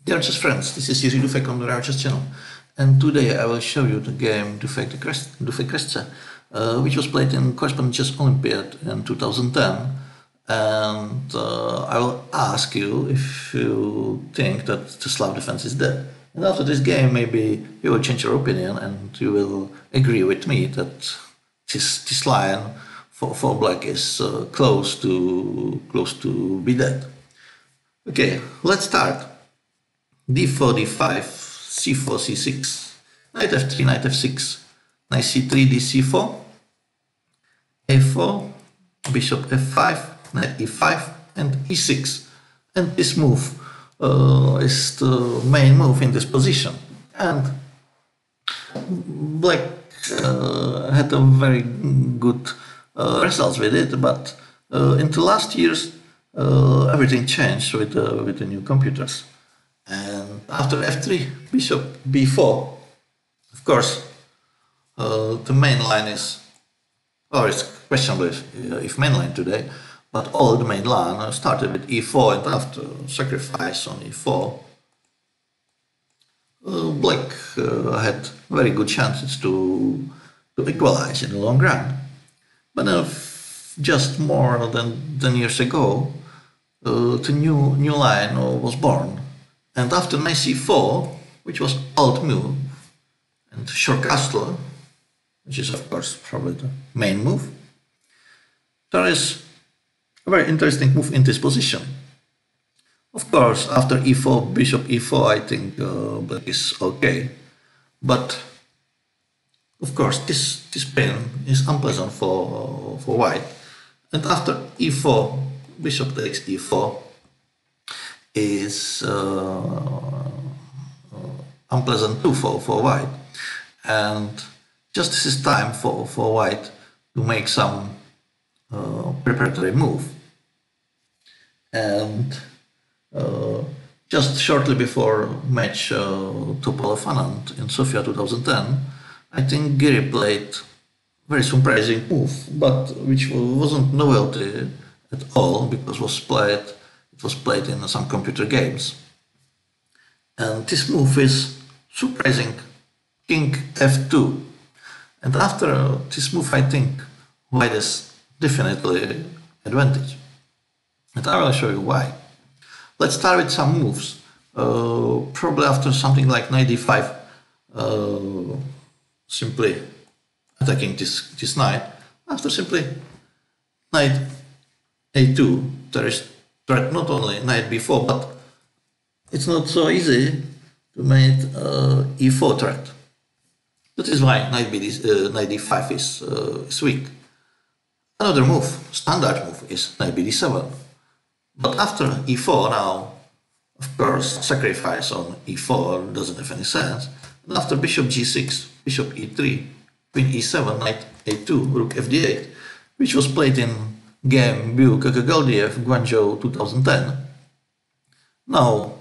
Dear chess friends, this is Jiří Dufek on the Rare Chess channel, and today I will show you the game Dufek Kresce, which was played in Correspondence Chess Olympiad in 2010, and I will ask you if you think that the Slav defense is dead. And after this game, maybe you will change your opinion and you will agree with me that this line for black is close to be dead. Okay, let's start. d4, d5, c4, c6, knight f3, knight f6, knight c3, dc4, a4, bishop f5, knight e5, and e6. And this move is the main move in this position. And black had a very good results with it, but in the last years everything changed with the new computers. And after f3, bishop b4, of course, the main line is, or it's questionable if main line today, but all the main line started with e4, and after sacrifice on e4, black had very good chances to equalize in the long run. But just more than 10 years ago, the new line was born. And after knight c4, which was old move, and short castle, which is of course probably the main move, there is a very interesting move in this position. Of course, after e4, bishop e4, I think black is okay, but of course this pain is unpleasant for white. And after e4, bishop takes e4 is unpleasant too for white, and just this is time for white to make some preparatory move. And just shortly before match Topalov-Anand in Sofia 2010, I think Giri played very surprising move, but which wasn't novelty at all because it was played in some computer games. And this move is surprising, king f2. And after this move, I think white is definitely advantage. And I will show you why. Let's start with some moves. Probably after something like knight d5, simply attacking this knight. After simply knight a2, there is threat not only knight b4, but it's not so easy to make e4 threat. That is why knight d5 is weak. Another move, standard move, is knight bd7. But after e4 now, of course, sacrifice on e4 doesn't have any sense. And after bishop g6, bishop e3, queen e7, knight a2, rook fd8, which was played in game Biuk-Galdiev, Guangzhou 2010. Now,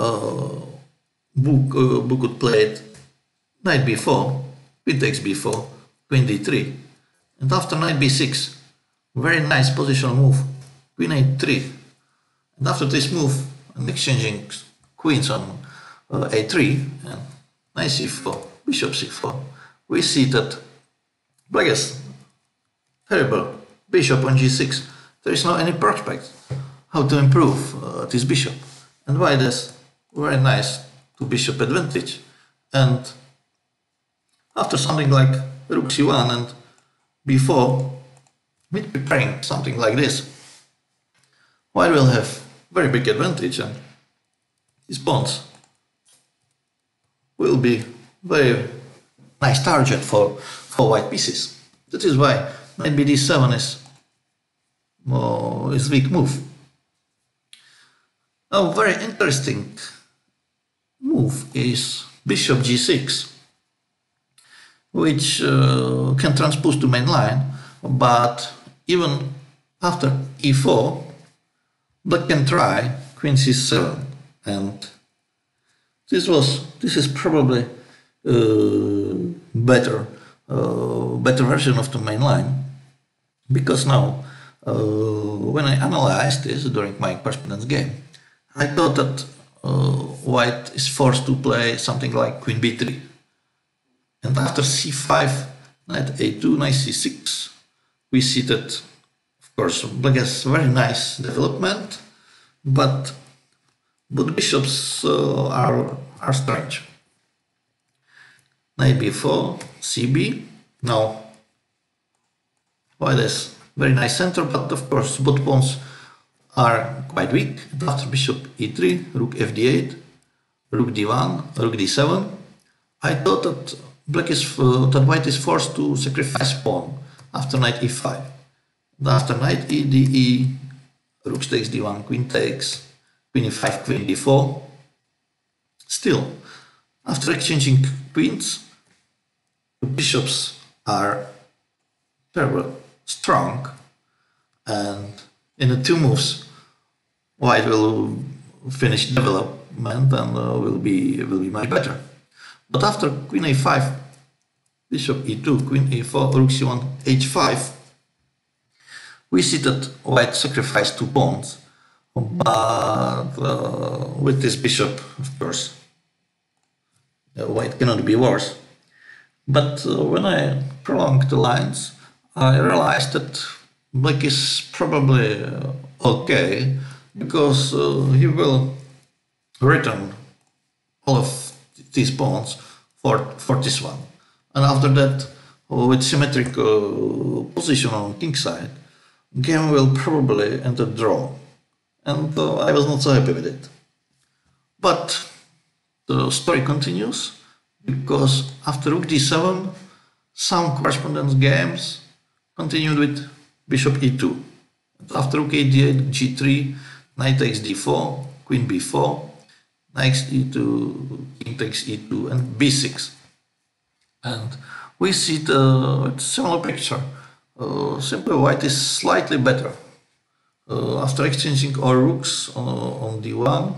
Bukut played knight b4, queen takes b4, queen d3, and after knight b6, very nice positional move, queen a3, and after this move, and exchanging queens on a3 and knight c4, bishop c4, we see that black is terrible. Bishop on g6, there is no any prospect how to improve this bishop, and white is very nice to bishop advantage. And after something like rook c1 and b4, with preparing something like this, white will have very big advantage, and his pawns will be very nice target for white pieces. That is why knight bd7 is weak move. A very interesting move is bishop g6, which can transpose to main line, but even after e4, black can try queen c7, and this is probably better version of the main line, because now when I analyzed this during my correspondence game, I thought that white is forced to play something like queen b3. And after c5, knight a2, knight c6, we see that, of course, black has very nice development, but bishops are strange. Knight b4, cb. Now, white has very nice center, but of course both pawns are quite weak. And after bishop e3, rook fd8, rook d1, rook d7. I thought that that white is forced to sacrifice pawn after knight e5. And after knight e, de, rook takes d1, queen takes, queen e5, queen d4. Still, after exchanging queens, the bishops are very strong, and in the two moves, white will finish development and will be much better. But after queen a5, bishop e2, queen e4, rook c1, h5, we see that white sacrificed two pawns, but with this bishop, of course, white cannot be worse. But when I prolonged the lines, I realized that black is probably okay, because he will return all of these pawns for this one. And after that, with symmetric position on king side, game will probably enter draw. And I was not so happy with it. But the story continues, because after rook d7, some correspondence games continued with bishop e2. And after rook a8, g3, knight takes d4, queen b4, knight e2, king takes e2, and b6. And we see the similar picture. Simply white is slightly better. After exchanging all rooks on d1,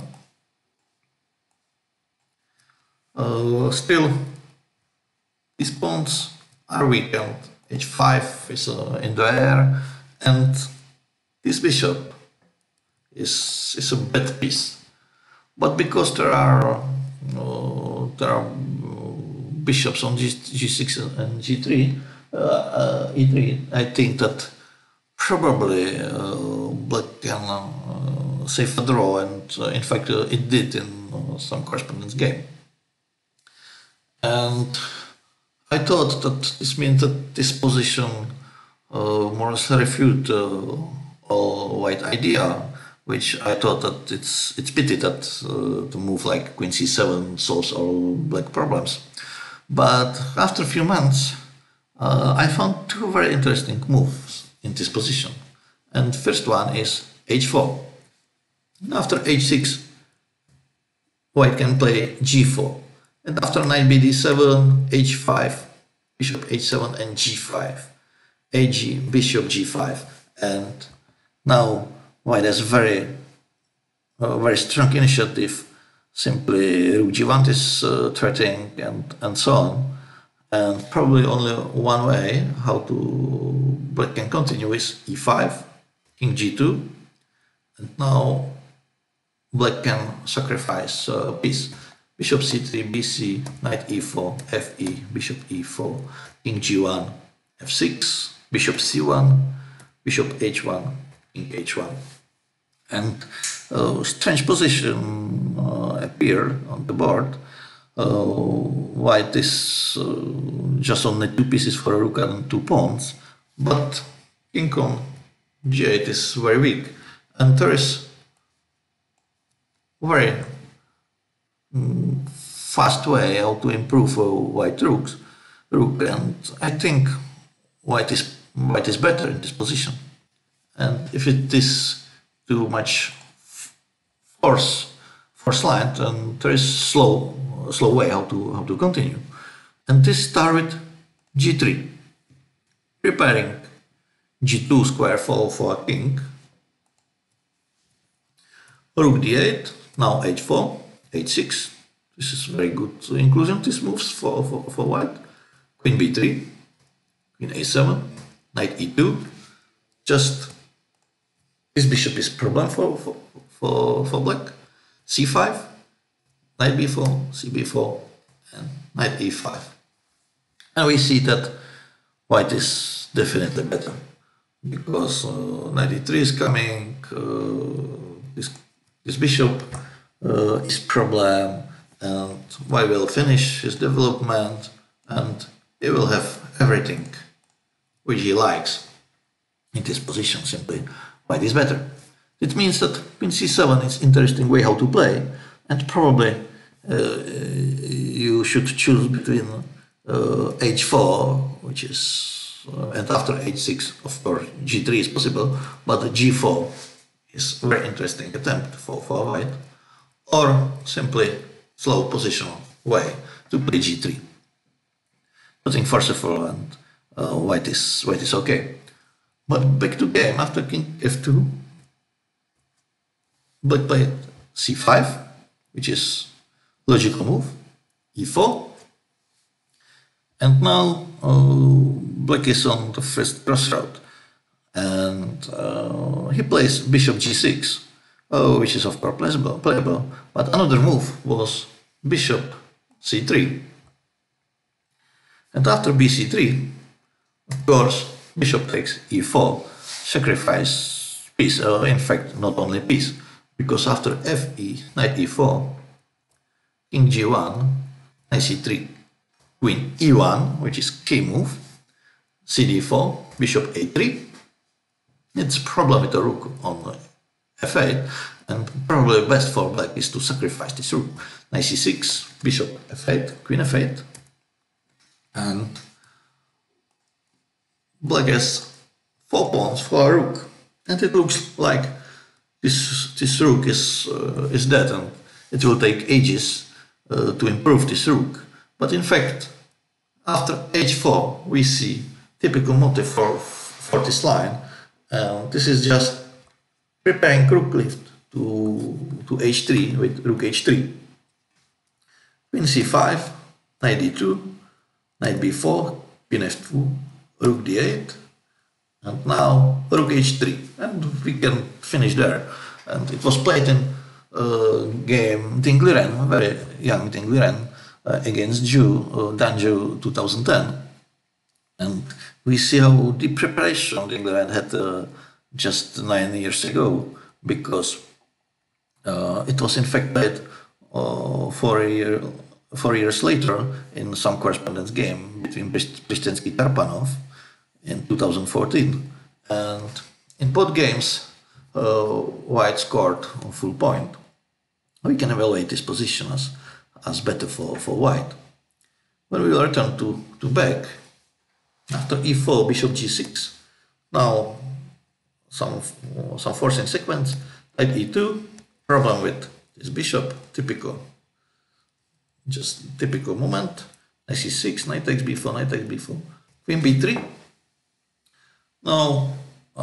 still these pawns are weakened. h5 is in the air, and this bishop is a bad piece. But because there are bishops on g6 and g3, e3, I think that probably black can save a draw, and in fact it did in some correspondence game. And I thought that this means that this position more or less refute all white idea, which I thought that it's pity that the move like queen c7 solves all black problems. But after a few months, I found two very interesting moves in this position. And first one is h4. After h6, white can play g4. And after knight bd7, h5, bishop h7 and g5, ag, bishop g5. And now white has very strong initiative. Simply rook g1 is threatening, and so on. And probably only one way how to black can continue is e5, king g2, and now black can sacrifice a piece. Bishop c3, bc, knight e4, fe, bishop e4, king g1, f6, bishop c1, bishop h1, king h1. And strange position appeared on the board. White is just only two pieces for a rook and two pawns, but king on g8 is very weak, and there is very fast way how to improve white rook, and I think white is better in this position. And if it is too much force line, and there is slow way how to continue. And this start with g3, preparing g2 square for a king. Rook d8, now h4, h6. This is very good inclusion, these moves for white. Queen b3, queen a7, knight e2. Just this bishop is problem for black. c5, knight b4, cb4, and knight e5. And we see that white is definitely better, because knight e3 is coming, this bishop is problem, and white will finish his development, and he will have everything which he likes in this position. Simply white is better. It means that queen c7 is interesting way how to play, and probably you should choose between h4, which is and after h6, of course g3 is possible, but g4 is a very interesting attempt for white, or simply slow positional way to play g3. I think first of all, and white is okay. But back to game, after king f2, black played c5, which is logical move, e4, and now black is on the first crossroad, and he plays bishop g6, which is of course playable, but another move was bishop c3, and after bc3, of course, bishop takes e4, sacrifice piece, in fact not only piece, because after fe, knight e4, king g1, knight c3, queen e1, which is key move, cd4, bishop a3. It's a problem with the rook on f8, and probably best for black is to sacrifice this rook. Knight c6, bishop f8, queen f8, and black has 4 pawns for a rook, and it looks like this rook is dead, and it will take ages to improve this rook. But in fact, after h4, we see typical motif for this line, and this is just preparing rook lift to h3 with rook h3. Queen c5, knight d2, knight b4, queen f2, rook d8, and now rook h3, and we can finish there. And it was played in game Ding Liren, very young Ding Liren, against Dan Zhu 2010, and we see how the preparation Ding Liren had just 9 years ago, because it was in fact played 4 years later in some correspondence game between Pristensky Tarpanov in 2014, and in both games white scored on full point. We can evaluate this position as better for white. When we will return to back, after e4, bishop g6, now some forcing sequence, knight e2, problem with this bishop, just typical moment, knight c6, knight takes b4, knight takes b4, queen b3. Now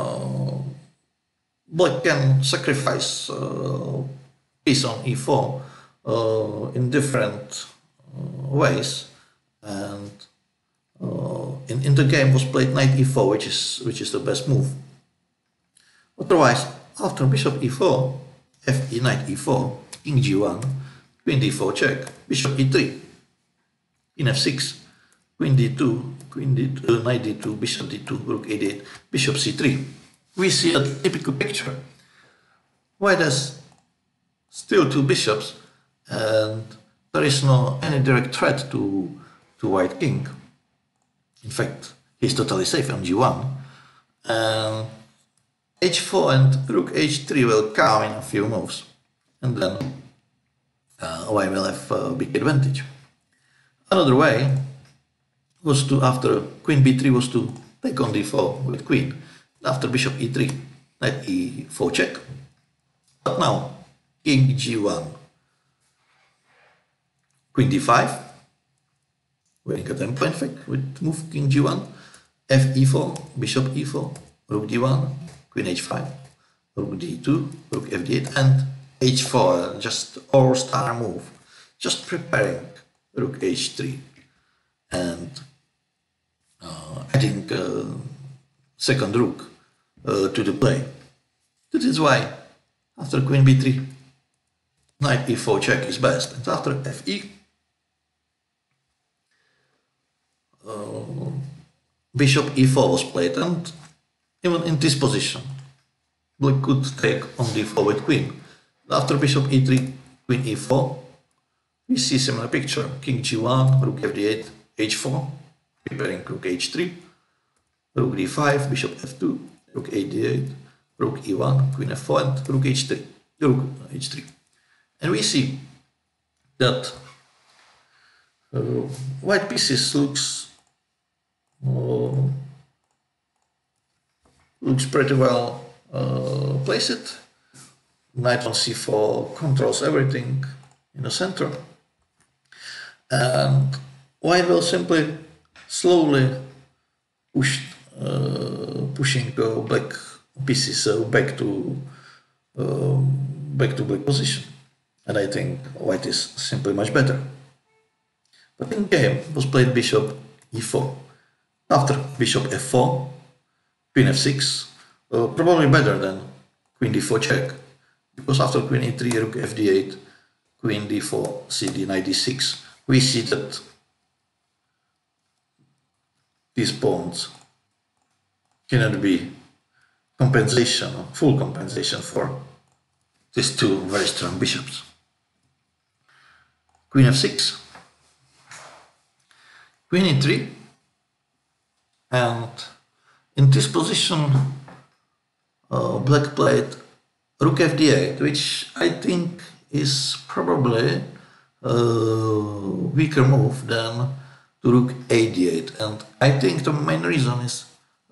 black can sacrifice piece on e4 in different ways, and in the game was played knight e4, which is the best move. Otherwise, after bishop e4, fe, knight e4, king g1, queen d4 check, bishop e3, queen f6, queen d2, knight d2, bishop d2, rook a8, bishop c3. We see a typical picture. White has still 2 bishops, and there is no any direct threat to white king. In fact, he's totally safe on g1, and h4 and rook h3 will come in a few moves, and then white will have a big advantage. Another way was to, after queen b3, was to take on d4 with queen. After bishop e3, knight e4 check. But now king g1, queen d5, winning a tempo in fact with move king g1, f e4, bishop e4, rook d1, queen h5, rook d2, rook f8, and h4, just all-star move, just preparing rook h3 and adding second rook to the play. That is why after queen b3, knight e4 check is best. And after fe, bishop e4 was played, and even in this position, black could take on d4 with queen. After bishop e3, queen e4, we see similar picture. King g1, rook fd8, h4, preparing rook h3, rook d5, bishop f2, rook ad8, rook e1, queen f4, and rook h3. And we see that white pieces looks pretty well placed. Knight on c4 controls everything in the center, and white will simply slowly pushing black pieces back to black position, and I think white is simply much better. But in game was played bishop e4. After bishop f4, queen f6, probably better than queen d4 check, because after queen e3, rook fd8, queen d4, cd, knight d6, we see that these pawns cannot be full compensation for these two very strong bishops. Queen f6, queen e3, and in this position black played rook fd8, which I think is probably a weaker move than to rook ad8, and I think the main reason is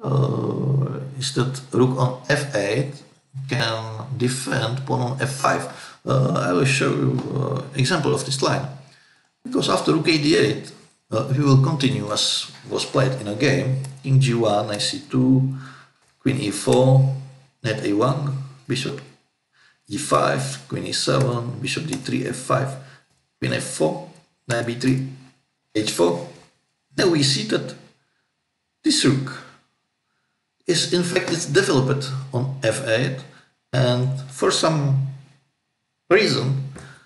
that rook on f8 can defend pawn on f5. I will show you example of this line, because after rook ad8 we will continue as was played in a game. King g1, knight c2, queen e4, knight a1, bishop e5, queen e7, bishop d3, f5, queen f4, knight b3, h4. Now we see that this rook is in fact it's developed on f8, and for some reason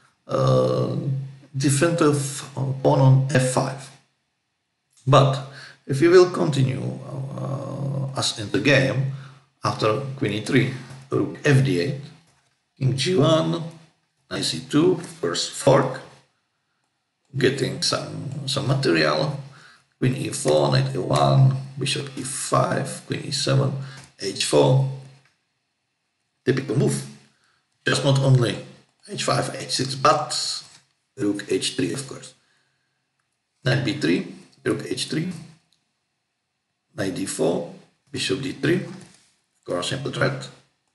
defensive pawn on f5. But if we will continue as in the game, after queen e3, rook fd8, king g1, knight c2, first fork, getting some material, queen e4, knight a1, bishop e5, queen e7, h4, typical move. Just not only h5, h6, but rook h3, of course. Knight b3, rook h3, knight d4, bishop d3, of course, simple threat.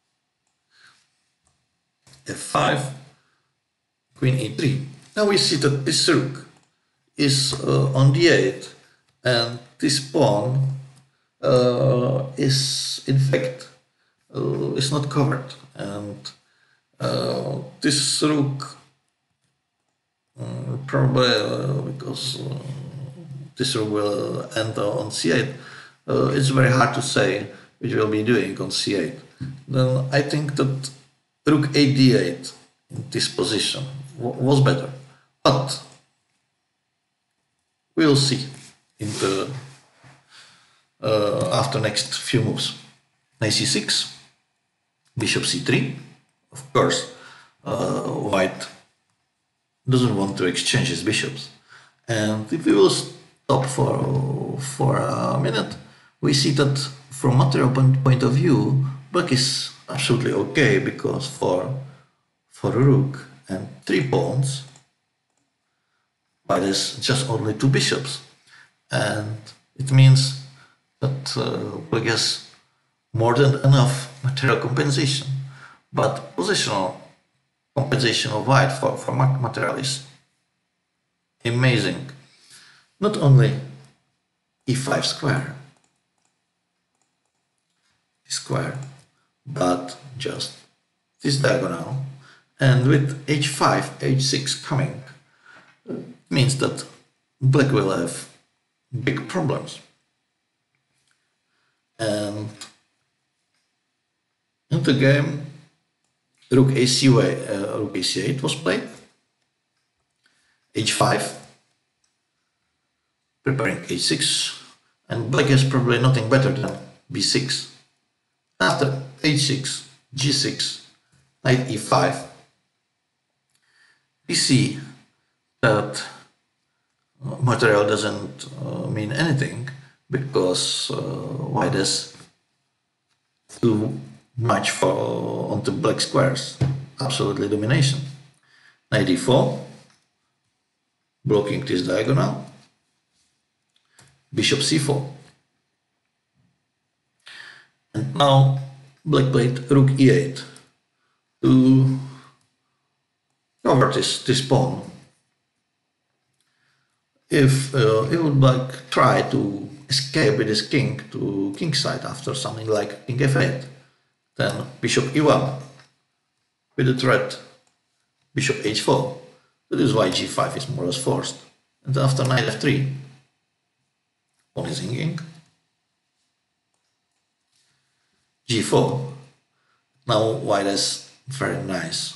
f5, queen e3. Now we see that this rook is on d8, and this pawn is in fact is not covered, and this rook probably because this rook will enter on c8, it's very hard to say which will be doing on c8. Then I think that rook ad8 in this position was better, but we'll see in the after next few moves. Knight c6, bishop c3. Of course, white doesn't want to exchange his bishops, and if we will stop for a minute, we see that from material point of view, black is absolutely okay, because for a rook and 3 pawns, white is just only 2 bishops, and it means that black has more than enough material compensation. But positional compensation of white for material is amazing. Not only e5 square, but just this diagonal, and with h5, h6 coming, means that black will have big problems. And in the game, rook ac8 was played, h5, preparing h6, and black has probably nothing better than b6. After h6, g6, knight e5, we see that material doesn't mean anything, because white has too much for onto black squares. Absolutely domination. Knight e4, blocking this diagonal. Bishop c4. And now black played rook e8 to cover this pawn. If he would like try to escape with his king to kingside after something like king f8, then bishop e1 with the threat bishop h4. That is why g5 is more or less forced. And after knight f3, pawn is hanging. g4. Now white has very nice,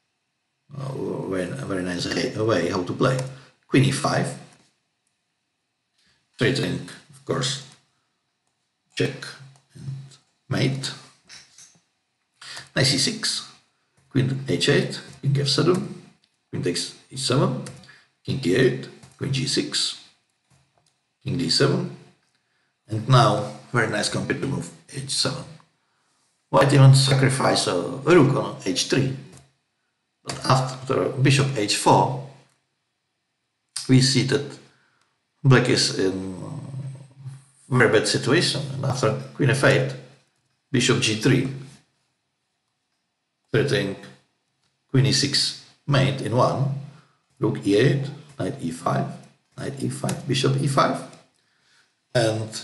very nice way how to play. Queen e5. Threatening, of course, check and mate. Knight c6, queen h8, king f7, queen takes e7, king e8, queen g6, king d7, and now very nice computer move h7. White even sacrifice a rook on h3, but after bishop h4, we see that black is in a very bad situation, and after queen f8, bishop g3, threatening queen e6 mate in one, rook e8, knight e5, knight e5, bishop e5, and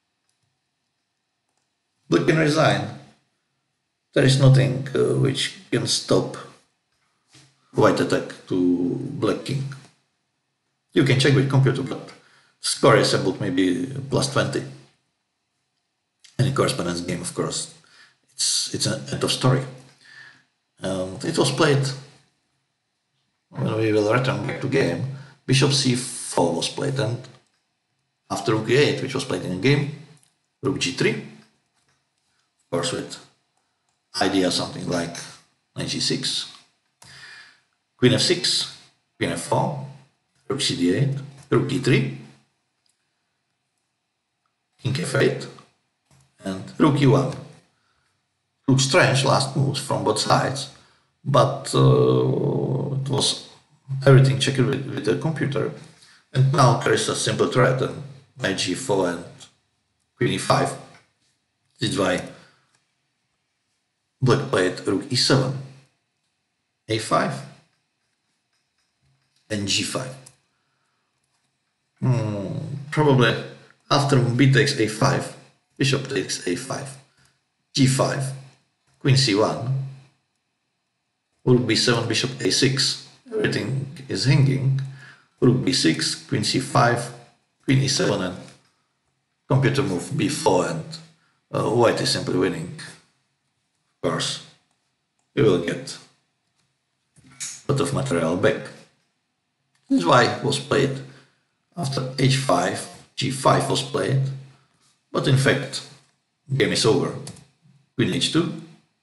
black can resign. There is nothing which can stop white attack to black king. You can check with computer, but score is about maybe plus 20. Any correspondence game, of course, it's an end of story. And it was played, when we will return back to game, bishop c4 was played, and after rook e8, which was played in a game, rook g3, of course with idea something like knight g6, queen f6, queen f4, rook cd8, rook d3, king f8, and rook e1. Looks strange last moves from both sides, but it was everything checked with the computer. And now there is a simple threat, and knight g4 and queen e5. This is why black played rook e7, a5, and g5. Probably after b takes a5, bishop takes a5, g5, queen c1, rook b7, bishop a6, everything is hanging, rook b6, queen c5, queen e7, and computer move b4, and white is simply winning. Of course, we will get a lot of material back. This is why it was played after h5, g5 was played, but in fact, game is over. Queen h2,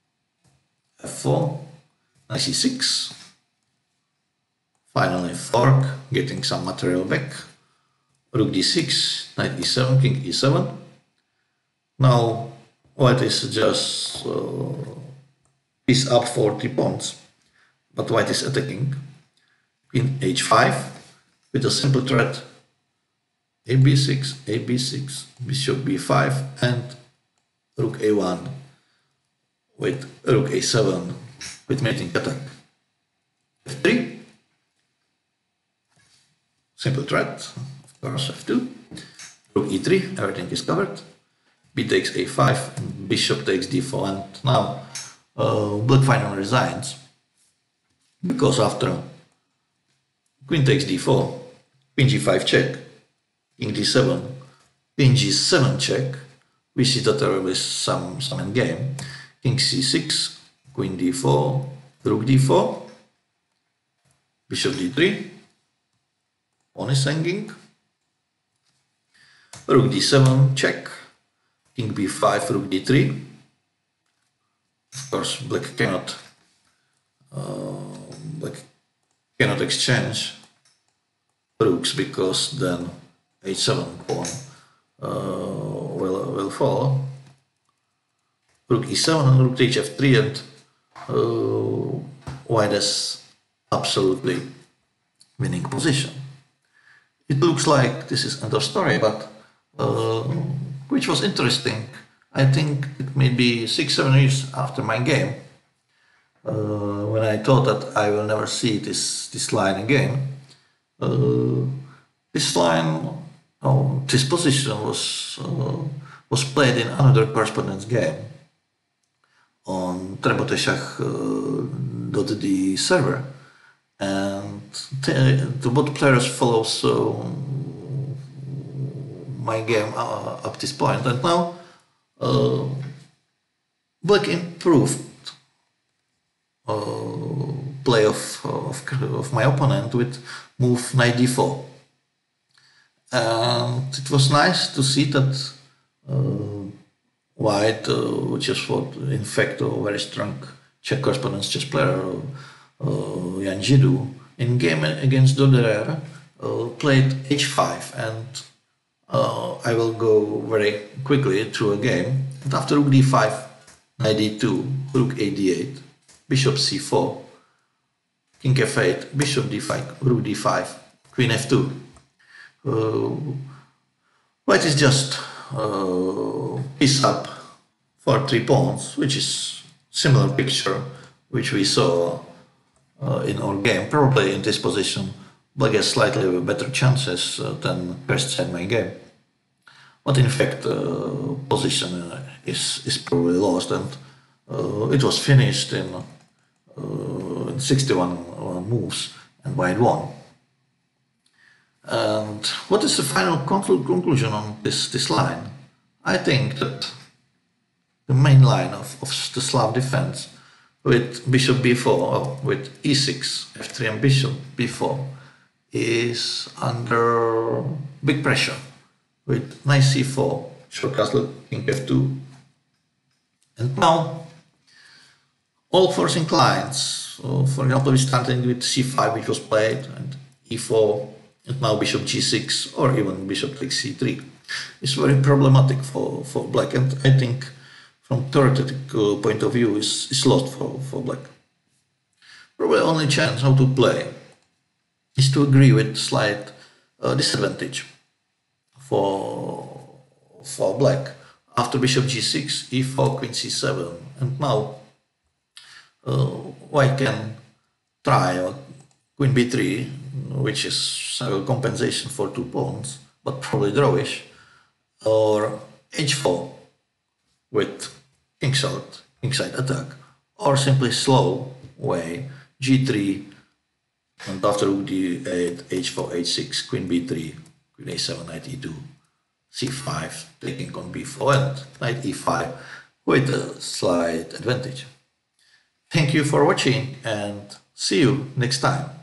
f4, knight c6, finally fork, getting some material back, rook d6, knight e7, king e7. Now white is just piece up 40 pawns, but white is attacking. Queen h5 with a simple threat, ab6, ab6, bishop b5, and rook a1 with rook a7 with mating attack. f3, simple threat, of course. f2, rook e3, everything is covered. B takes a5, and bishop takes d4, and now black finally resigns, because after queen takes d4, queen g5 check, king d7, queen g7 check, we see that there is some endgame, king c6, queen d4, rook d4, bishop d3, pawn is hanging, rook d7, check, king b5, rook d3. Of course, black cannot exchange rooks because then h7 pawn will follow. Rook e7 and rook to hf3, and white is absolutely winning position. It looks like this is end of story, but which was interesting. I think it may be 6-7 years after my game, when I thought that I will never see this line again. This line, this position was played in another correspondence game on Treboteshach.d server, and the both players follow my game up this point, and now black improved play of my opponent with move knight d4, and it was nice to see that white, which is what in fact a very strong Czech correspondence chess player, Jan Židu, in game against Doderer, played h5, and I will go very quickly through a game. And after rook d5, knight d2, rook a d8, bishop c4, king f8, bishop d5, rook d5, queen f2. White is just piece up for 3 pawns, which is similar picture which we saw in our game. Probably in this position black has slightly better chances than first side my game, but in fact position is probably lost, and it was finished in 61 moves, and white won. And what is the final conclusion on this line? I think that the main line of the Slav defense with bishop b4, with e6, f3 and bishop b4 is under big pressure, with knight c4, short castle, king f2. And now all forcing lines, for example, we started with c5, which was played, and e4, and now bishop g6, or even bishop takes c3. It's very problematic for black, and I think from theoretical point of view is lost for black. Probably only chance how to play is to agree with slight disadvantage for black. After bishop g6, e4, queen c7, and now white can try queen b3, which is a compensation for 2 pawns, but probably drawish, or h4 with kingside attack, or simply slow way g3, and after rook d8, h4, h6, queen b3, queen a7, knight e2, c5, taking on b4, and knight e5 with a slight advantage. Thank you for watching, and see you next time.